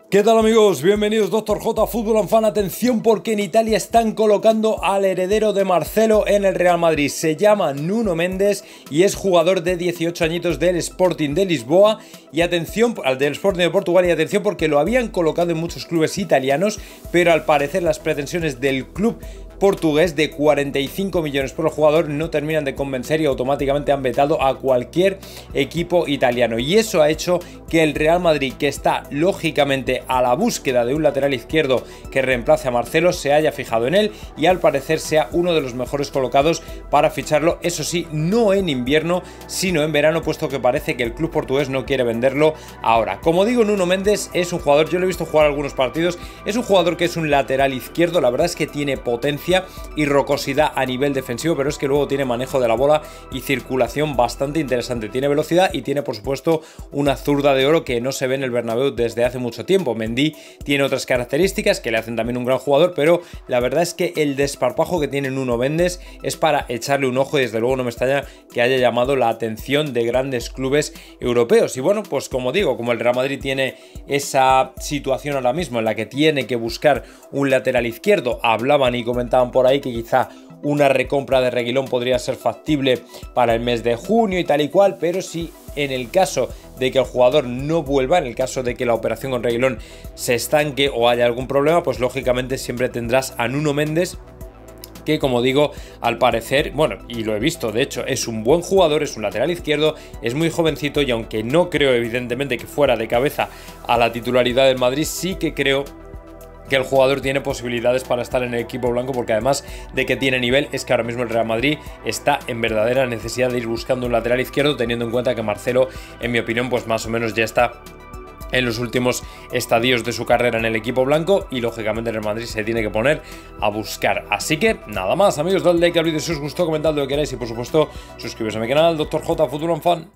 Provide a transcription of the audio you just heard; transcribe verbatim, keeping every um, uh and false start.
¿Qué tal, amigos? Bienvenidos Doctor J Fútbol and Fan. Atención, porque en Italia están colocando al heredero de Marcelo en el Real Madrid. Se llama Nuno Mendes y es jugador de dieciocho añitos del Sporting de Lisboa. Y atención, al del Sporting de Portugal, y atención porque lo habían colocado en muchos clubes italianos, pero al parecer las pretensiones del club portugués de cuarenta y cinco millones por el jugador no terminan de convencer y automáticamente han vetado a cualquier equipo italiano. Y eso ha hecho que el Real Madrid, que está lógicamente a la búsqueda de un lateral izquierdo que reemplace a Marcelo, se haya fijado en él y al parecer sea uno de los mejores colocados para ficharlo. Eso sí, no en invierno, sino en verano, puesto que parece que el club portugués no quiere venderlo ahora. Como digo, Nuno Mendes es un jugador, yo lo he visto jugar algunos partidos, es un jugador que es un lateral izquierdo, la verdad es que tiene potencia y rocosidad a nivel defensivo, pero es que luego tiene manejo de la bola y circulación bastante interesante. Tiene velocidad y tiene, por supuesto, una zurda de oro que no se ve en el Bernabéu desde hace mucho tiempo. Mendy tiene otras características que le hacen también un gran jugador, pero la verdad es que el desparpajo que tiene Nuno Mendes es para echarle un ojo y desde luego no me extraña que haya llamado la atención de grandes clubes europeos. Y bueno, pues como digo, como el Real Madrid tiene esa situación ahora mismo en la que tiene que buscar un lateral izquierdo, hablaban y comentaban por ahí que quizá una recompra de Reguilón podría ser factible para el mes de junio y tal y cual, pero si en el caso de que el jugador no vuelva, en el caso de que la operación con Reguilón se estanque o haya algún problema, pues lógicamente siempre tendrás a Nuno Mendes, que como digo, al parecer, bueno, y lo he visto, de hecho, es un buen jugador, es un lateral izquierdo, es muy jovencito y aunque no creo evidentemente que fuera de cabeza a la titularidad del Madrid, sí que creo que el jugador tiene posibilidades para estar en el equipo blanco, porque además de que tiene nivel, es que ahora mismo el Real Madrid está en verdadera necesidad de ir buscando un lateral izquierdo, teniendo en cuenta que Marcelo, en mi opinión, pues más o menos ya está en los últimos estadios de su carrera en el equipo blanco y lógicamente el Real Madrid se tiene que poner a buscar. Así que nada más, amigos, dadle like al vídeo si os gustó, comentad lo que queráis y por supuesto suscribiros a mi canal Doctor J Fútbol and Fan.